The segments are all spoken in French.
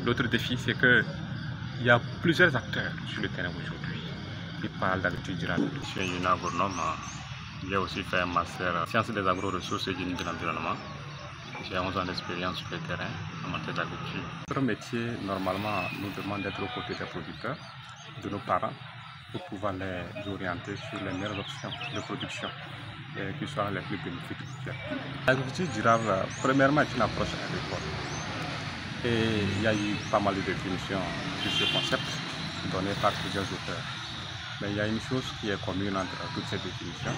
L'autre défi, c'est qu'il y a plusieurs acteurs sur le terrain aujourd'hui qui parlent d'agriculture durable. Je suis ingénieur agronome. J'ai aussi fait un master en sciences des agro-ressources et génie de l'environnement. J'ai 11 ans d'expérience sur le terrain en matière d'agriculture. Notre métier, normalement, nous demande d'être aux côtés des producteurs, de nos parents, pour pouvoir les orienter sur les meilleures options de production qui soient les plus bénéfiques. L'agriculture durable, premièrement, est une approche agricole. Et il y a eu pas mal de définitions sur ce concept donné par plusieurs auteurs. Mais il y a une chose qui est commune entre toutes ces définitions.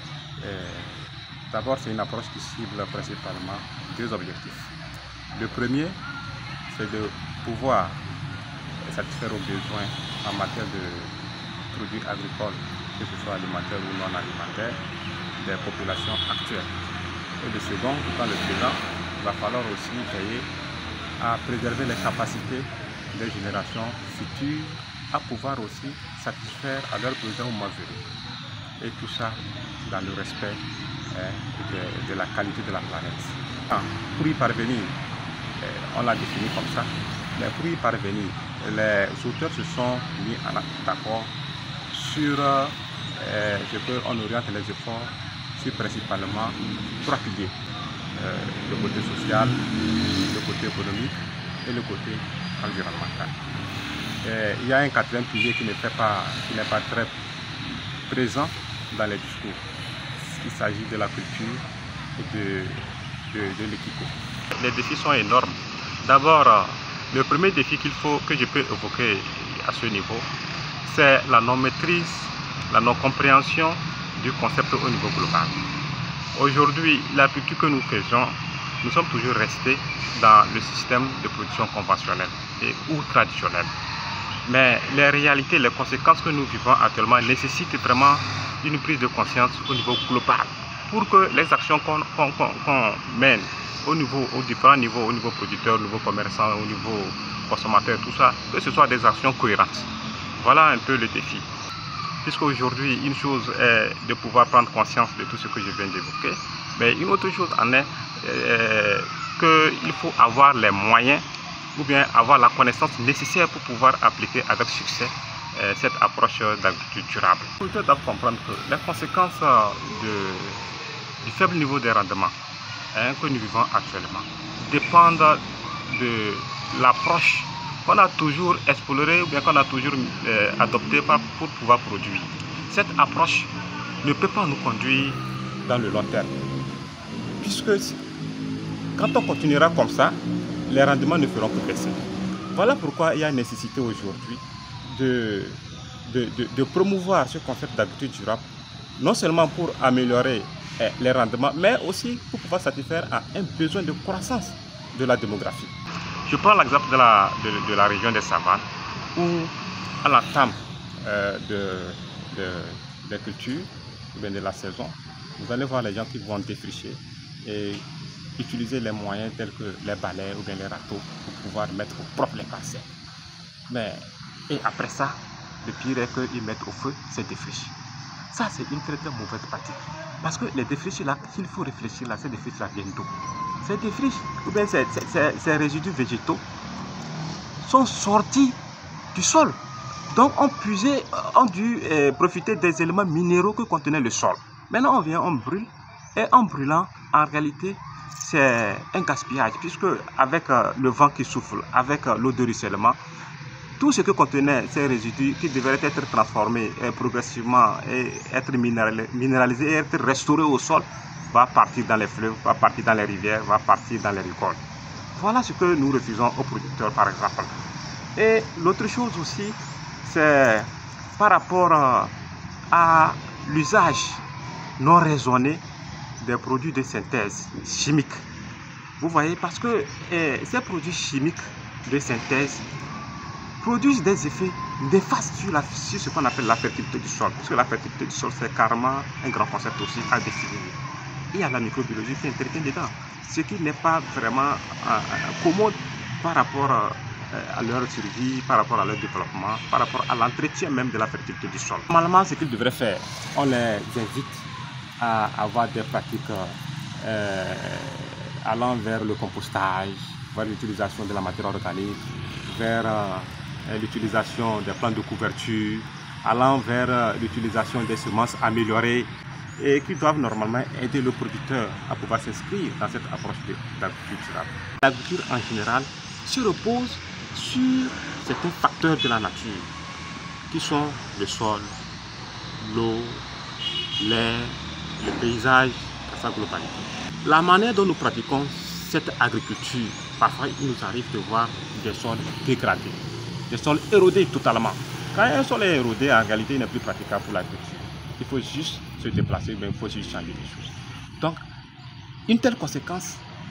D'abord, c'est une approche qui cible principalement deux objectifs. Le premier, c'est de pouvoir satisfaire aux besoins en matière de produits agricoles, que ce soit alimentaires ou non alimentaires, des populations actuelles. Et le second, dans le présent, il va falloir aussi veiller à préserver les capacités des générations futures, à pouvoir aussi satisfaire à leurs besoins au moment venu. Et tout ça dans le respect de la qualité de la planète. Pour y parvenir, on l'a défini comme ça, mais pour y parvenir, les auteurs se sont mis d'accord sur, on oriente les efforts sur principalement trois piliers. Le côté social, le côté économique et le côté environnemental. Il y a un quatrième pilier qui n'est pas très présent dans les discours. Il s'agit de la culture et de l'équité. Les défis sont énormes. D'abord, le premier défi que je peux évoquer à ce niveau, c'est la non-maîtrise, la non-compréhension du concept au niveau global. Aujourd'hui, l'agriculture que nous faisons, nous sommes toujours restés dans le système de production conventionnelle ou traditionnelle. Mais les réalités, les conséquences que nous vivons actuellement nécessitent vraiment une prise de conscience au niveau global pour que les actions qu'on mène aux différents niveaux, au niveau producteur, au niveau commerçant, au niveau consommateur, tout ça, que ce soit des actions cohérentes. Voilà un peu le défi. Puisqu'aujourd'hui, une chose est de pouvoir prendre conscience de tout ce que je viens d'évoquer, mais une autre chose en est qu'il faut avoir les moyens ou bien avoir la connaissance nécessaire pour pouvoir appliquer avec succès cette approche d'agriculture durable. Il faut comprendre que les conséquences du faible niveau des rendements que nous vivons actuellement dépendent de l'approche qu'on a toujours explorée ou bien qu'on a toujours adoptée pour pouvoir produire. Cette approche ne peut pas nous conduire dans le long terme. Puisque quand on continuera comme ça, les rendements ne feront que baisser. Voilà pourquoi il y a nécessité aujourd'hui de promouvoir ce concept d'agriculture durable, non seulement pour améliorer les rendements, mais aussi pour pouvoir satisfaire à un besoin de croissance de la démographie. Je prends l'exemple de la région des savanes, où à l'entame des cultures, ou bien de la saison, vous allez voir les gens qui vont défricher et utiliser les moyens tels que les balais ou bien les râteaux pour pouvoir mettre au propre les parcelles. Et après ça, le pire est qu'ils mettent au feu ces défriches. Ça, c'est une très très mauvaise pratique. Parce que les défriches là, s'il faut réfléchir là, ces défriches là viennent d'où? Ces défriches, ou bien ces résidus végétaux sont sortis du sol. Donc on dû profiter des éléments minéraux que contenait le sol. Maintenant on vient, on brûle, et en brûlant, en réalité, c'est un gaspillage, puisque avec le vent qui souffle, avec l'eau de ruissellement, tout ce que contenait ces résidus qui devraient être transformés progressivement et être minéralisés et être restaurés au sol, va partir dans les fleuves, va partir dans les rivières, va partir dans les récoltes. Voilà ce que nous refusons aux producteurs, par exemple. Et l'autre chose aussi, c'est par rapport à l'usage non raisonné des produits de synthèse chimiques. Vous voyez, parce que ces produits chimiques de synthèse produisent des effets néfastes sur ce qu'on appelle la fertilité du sol. Parce que la fertilité du sol, c'est carrément un grand concept aussi à définir. Il y a la microbiologie qui intervient dedans, ce qui n'est pas vraiment commode par rapport à leur survie, par rapport à leur développement, par rapport à l'entretien même de la fertilité du sol. Normalement, ce qu'ils devraient faire, on les invite à avoir des pratiques allant vers le compostage, vers l'utilisation de la matière organique, vers l'utilisation des plans de couverture, allant vers l'utilisation des semences améliorées et qui doivent normalement aider le producteur à pouvoir s'inscrire dans cette approche de l'agriculture durable. L'agriculture en général se repose sur certains facteurs de la nature qui sont le sol, l'eau, l'air, le paysage dans sa globalité. La manière dont nous pratiquons cette agriculture, parfois il nous arrive de voir des sols dégradés, des sols érodés totalement. Quand un sol est érodé, en réalité il n'est plus praticable pour l'agriculture. Il faut juste se déplacer, mais il faut juste changer les choses. Donc, une telle conséquence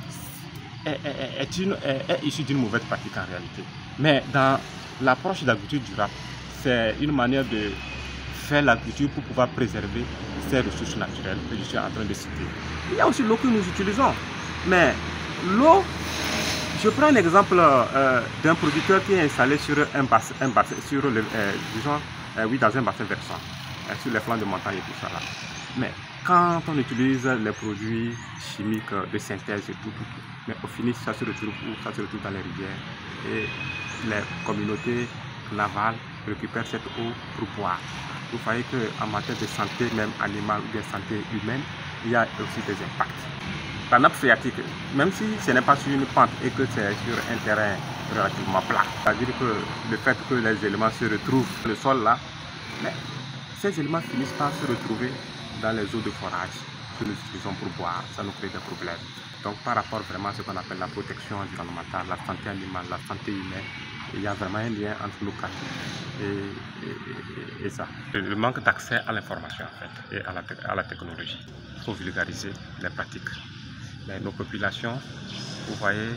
est issue d'une mauvaise pratique en réalité. Mais dans l'approche de l'agriculture durable, c'est une manière de faire l'agriculture pour pouvoir préserver ces ressources naturelles que je suis en train de citer. Il y a aussi l'eau que nous utilisons. Mais l'eau, je prends un exemple d'un producteur qui est installé sur un bassin sur le, dans un bassin versant, sur les flancs de montagne et tout ça là. Mais quand on utilise les produits chimiques de synthèse et tout, mais au final ça se retrouve où? Ça se retrouve dans les rivières et les communautés navales récupèrent cette eau pour boire. Vous voyez qu'en matière de santé même animale ou de santé humaine, il y a aussi des impacts. La nappe phréatique, même si ce n'est pas sur une pente et que c'est sur un terrain relativement plat, c'est-à-dire que le fait que les éléments se retrouvent dans le sol là, mais ces éléments finissent par se retrouver dans les eaux de forage que nous utilisons pour boire, ça nous crée des problèmes. Donc par rapport vraiment à ce qu'on appelle la protection environnementale, la santé animale, la santé humaine, il y a vraiment un lien entre nos quatre et ça. Le manque d'accès à l'information en fait et à la technologie. Il faut vulgariser les pratiques. Mais nos populations, vous voyez,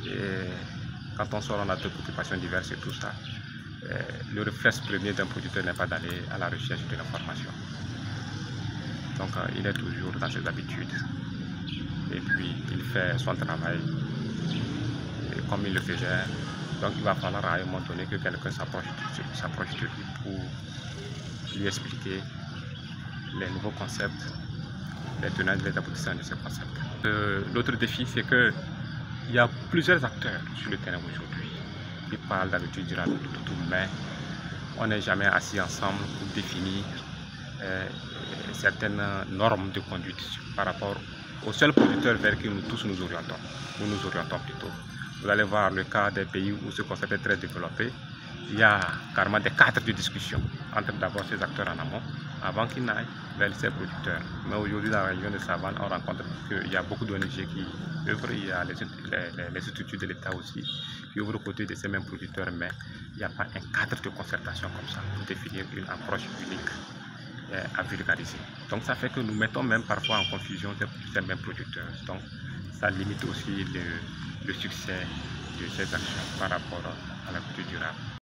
quand on sort, on a des préoccupations diverses et tout ça. Le réflexe premier d'un producteur n'est pas d'aller à la recherche de l'information. Donc il est toujours dans ses habitudes. Et puis il fait son travail comme il le faisait. Donc il va falloir à un moment donné que quelqu'un s'approche de lui pour lui expliquer les nouveaux concepts, les tenants et les aboutissants de ces concepts. L'autre défi, c'est qu'il y a plusieurs acteurs sur le terrain aujourd'hui qui parlent d'agriculture durable, mais on n'est jamais assis ensemble pour définir certaines normes de conduite par rapport aux seuls producteurs vers qui nous tous nous orientons, ou nous orientons plutôt. Vous allez voir le cas des pays où ce concept est très développé. Il y a carrément des cadres de discussion entre d'abord ces acteurs en amont, avant qu'ils n'aillent vers ces producteurs. Mais aujourd'hui, dans la région de Savane, on rencontre qu'il y a beaucoup d'ONG qui œuvrent, il y a les structures de l'État aussi, qui ouvrent aux côtés de ces mêmes producteurs, mais il n'y a pas un cadre de concertation comme ça pour définir une approche unique à vulgariser. Donc ça fait que nous mettons même parfois en confusion ces mêmes producteurs. Donc ça limite aussi le succès de ces actions par rapport à l'agriculture durable.